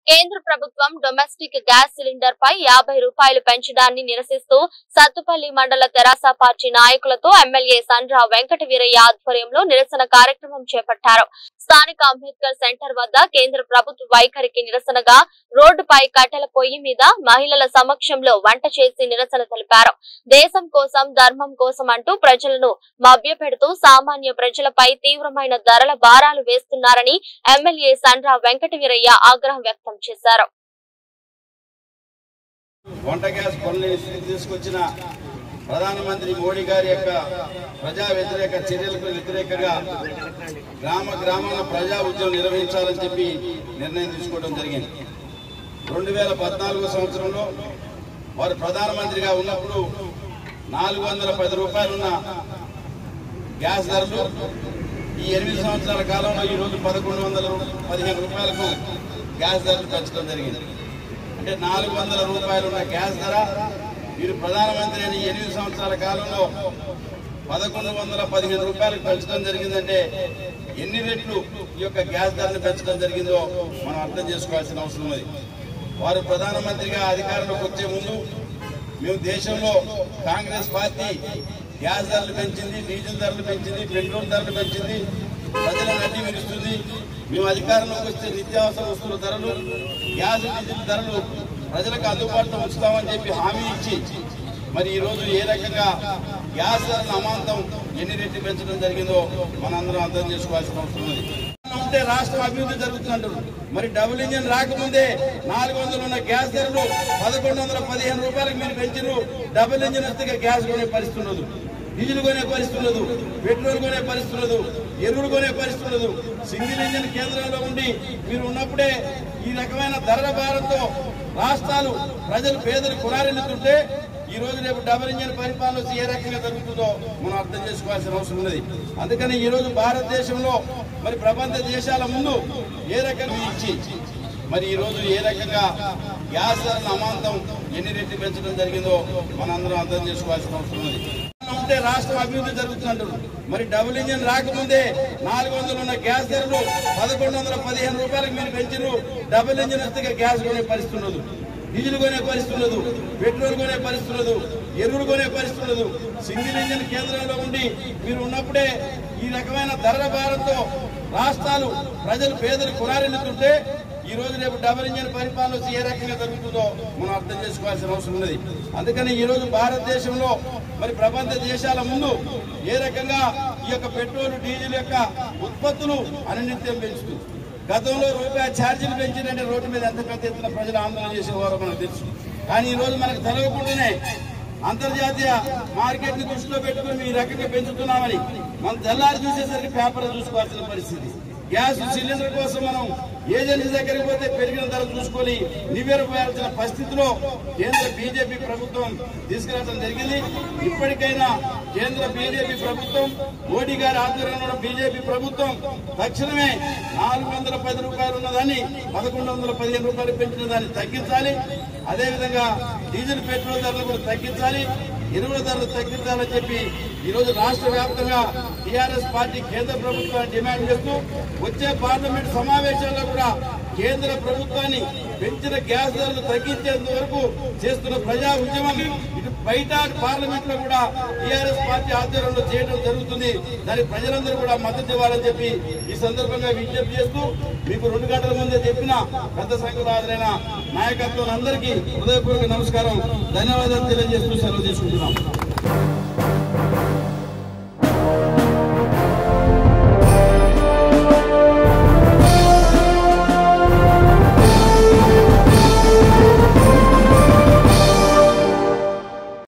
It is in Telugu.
కేంద్ర ప్రభుత్వం డొమెస్టిక్ గ్యాస్ సిలిండర్ పై 50 రూపాయలు పెంచడాన్ని నిరసిస్తూ సత్తుపల్లి మండల తెరాస పార్టీ నాయకులతో ఎమ్మెల్యే సండ్ర వెంకటవీరయ్య ఆధ్వర్యంలో నిరసన కార్యక్రమం చేపట్టారు. స్థానిక అంబేద్కర్ సెంటర్ వద్ద కేంద్ర ప్రభుత్వ వైఖరికి నిరసనగా రోడ్డుపై కట్టెల పొయ్యి మీద మహిళల సమక్షంలో వంట చేసి నిరసన తెలిపారు. దేశం కోసం ధర్మం కోసం అంటూ ప్రజలను మభ్యపెడుతూ సామాన్య ప్రజలపై తీవ్రమైన ధరల భారాలు వేస్తున్నారని ఎమ్మెల్యే సండ్ర వెంకటవీరయ్య ఆగ్రహం వ్యక్తం చేశారు. వంట గ్యాస్ కొనుగోలు తీసుకొచ్చిన ప్రధానమంత్రి మోడీ గారి యొక్క ప్రజా వ్యతిరేక చర్యలకు వ్యతిరేకంగా గ్రామాల ప్రజా ఉద్యమం నిర్వహించాలని చెప్పి నిర్ణయం తీసుకోవడం జరిగింది. 2014 సంవత్సరంలో వారు ప్రధానమంత్రిగా ఉన్నప్పుడు 410 రూపాయలున్న గ్యాస్ ధరలు ఈ 8 సంవత్సరాల కాలంలో ఈ రోజు 1115 రూపాయలకు గ్యాస్ ధరలు పెంచడం జరిగింది. అంటే 400 రూపాయలు ఉన్న గ్యాస్ ధర వీరు ప్రధానమంత్రి అయిన 8 సంవత్సరాల కాలంలో 1115 రూపాయలకు పెంచడం జరిగిందంటే ఎన్ని రెట్లు ఈ యొక్క గ్యాస్ ధరను పెంచడం జరిగిందో మనం అర్థం చేసుకోవాల్సిన అవసరం ఉంది. వారు ప్రధానమంత్రిగా అధికారంలోకి వచ్చే ముందు మేము దేశంలో కాంగ్రెస్ పార్టీ గ్యాస్ ధరలు పెంచింది, డీజిల్ ధరలు పెంచింది, పెట్రోల్ ధరలు పెంచింది, ప్రజలను అడ్డి విరుస్తుంది. మేము అధికారంలోకి వస్తే నిత్యావసర వస్తువుల ధరలు, గ్యాస్ డీజిల్ ధరలు ప్రజలకు అందుబాటులో ఉంచుతామని చెప్పి హామీ ఇచ్చి మరి ఈ రోజు ఏ రకంగా గ్యాస్ ధరలు అమాంతం ఎన్ని రెట్లు పెంచడం జరిగిందో మనందరం అర్థం చేసుకోవాల్సిన అవసరం ఉంది. ఉంటే రాష్ట్రం అభివృద్ధి జరుగుతుంటారు. మరి డబుల్ ఇంజిన్ రాకముందే 400 ఉన్న గ్యాస్ ధరలు 1115 రూపాయలకు మీరు పెంచారు. డబుల్ ఇంజిన్ వస్తే గ్యాస్ కొనే పరిస్థితి ఉండదు, డీజిల్ కొనే పరిస్థితి ఉండదు, పెట్రోల్ కొనే పరిస్థితి ఉండదు, ఎరువులు కొనే పరిస్థితి ఉండదు. సింగిల్ ఇంజిన్ కేంద్రంలో ఉండి మీరు ఉన్నప్పుడే ఈ రకమైన ధరల భారంతో రాష్ట్రాలు ప్రజలు పేదలు కొనారెళ్తుంటే ఈ రోజు రేపు డబుల్ ఇంజిన్ పరిపాలన వచ్చి ఏ రకంగా జరుగుతుందో మనం అర్థం చేసుకోవాల్సిన అవసరం ఉన్నది. అందుకని ఈ రోజు భారతదేశంలో మరి ప్రపంచ దేశాల ముందు ఏ రకంగా ఇచ్చి మరి ఈ రోజు ఏ రకంగా గ్యాస్ ధరలు అమాంతం ఎన్ని రెట్లు పెంచడం జరిగిందో మనందరం అర్థం చేసుకోవాల్సిన అవసరం ఉంది. ఉంటే రాష్ట్రం అభివృద్ధి జరుగుతుంటారు. మరి డబుల్ ఇంజిన్ రాకముందే 400 ఉన్న గ్యాస్ ధరలు 1115 రూపాయలకు మీరు పెంచారు. డబుల్ ఇంజిన్ వస్తే గ్యాస్ కొనే పరిస్థితి ఉండదు, డీజిల్ కొనే పరిస్థితి ఉండదు, పెట్రోల్ కొనే పరిస్థితి ఉండదు, ఎరువులు కొనే పరిస్థితి ఉండదు. సింగిల్ ఇంజిన్ కేంద్రంలో ఉండి మీరు ఉన్నప్పుడే ఈ రకమైన ధరల భారంతో రాష్ట్రాలు ప్రజలు పేదలు కొనారెళ్తుంటే ఈ రోజు రేపు డబుల్ ఇంజిన్ పరిపాలన వచ్చి ఏ రకంగా జరుగుతుందో మనం అర్థం చేసుకోవాల్సిన అవసరం ఉన్నది. అందుకని ఈ రోజు భారతదేశంలో మరి ప్రపంచ దేశాల ముందు ఏ రకంగా ఈ యొక్క పెట్రోల్ డీజిల్ యొక్క ఉత్పత్తులు అనునిత్యం పెంచుతుంది. గతంలో రూపాయి ఛార్జీలు పెంచిందంటే రోడ్డు మీద ఎంత పెద్ద ఎత్తున ప్రజలు ఆందోళన చేసేవారో మనకు తెలుసు. కానీ ఈ రోజు మనకు తెలవకుండానే అంతర్జాతీయ మార్కెట్ ని దృష్టిలో పెట్టుకుని ఈ రకంగా పెంచుతున్నామని మనం తెల్లారి చూసేసరికి పేపర్ చూసుకోవాల్సిన పరిస్థితి. గ్యాస్ సిలిండర్ కోసం మనం ఏజెన్సీ దగ్గరికి పోతే పెరిగిన ధర చూసుకొని నివేరపోయాల్సిన పరిస్థితిలో కేంద్ర బీజేపీ ప్రభుత్వం తీసుకురావడం జరిగింది. ఇప్పటికైనా కేంద్ర బీజేపీ ప్రభుత్వం, మోడీ గారి ఆధ్వర్యంలో బీజేపీ ప్రభుత్వం తక్షణమే 410 రూపాయలు ఉన్నదాన్ని 1115 రూపాయలు పెంచిన దాన్ని తగ్గించాలి. అదేవిధంగా డీజిల్ పెట్రోల్ ధరలు కూడా తగ్గించాలి, ఎరువుల ధరలు తగ్గించాలని చెప్పి ఈ రోజు రాష్ట్ర వ్యాప్తంగా టీఆర్ఎస్ పార్టీ కేంద్ర ప్రభుత్వాన్ని డిమాండ్ చేస్తూ వచ్చే పార్లమెంట్ సమావేశాల్లో కూడా కేంద్ర ప్రభుత్వాన్ని పెంచిన గ్యాస్ ధరలు తగ్గించేంత వరకు చేస్తున్న ప్రజా ఉద్యమం ఇటు బయట పార్లమెంట్ లో కూడా టీఆర్ఎస్ పార్టీ ఆధ్వర్యంలో చేయడం జరుగుతుంది. దానికి ప్రజలందరూ కూడా మద్దతు ఇవ్వాలని చెప్పి ఈ సందర్భంగా విజ్ఞప్తి చేస్తూ మీకు 2 గంటల ముందే చెప్పిన పెద్ద సంఖ్యలో హాజరైన నాయకత్వం అందరికీ హృదయపూర్వక నమస్కారం, ధన్యవాదాలు తెలియజేస్తూ సెలవు తీసుకుంటున్నాం.